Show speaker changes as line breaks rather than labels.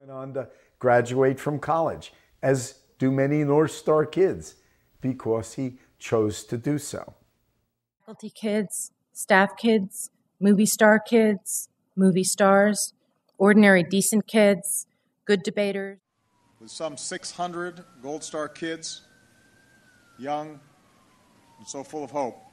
Went on to graduate from college, as do many North Star kids, because he chose to do so.
Faculty kids, staff kids, movie star kids, movie stars, ordinary decent kids, good debaters.
With some 600 Gold Star kids, young and so full of hope,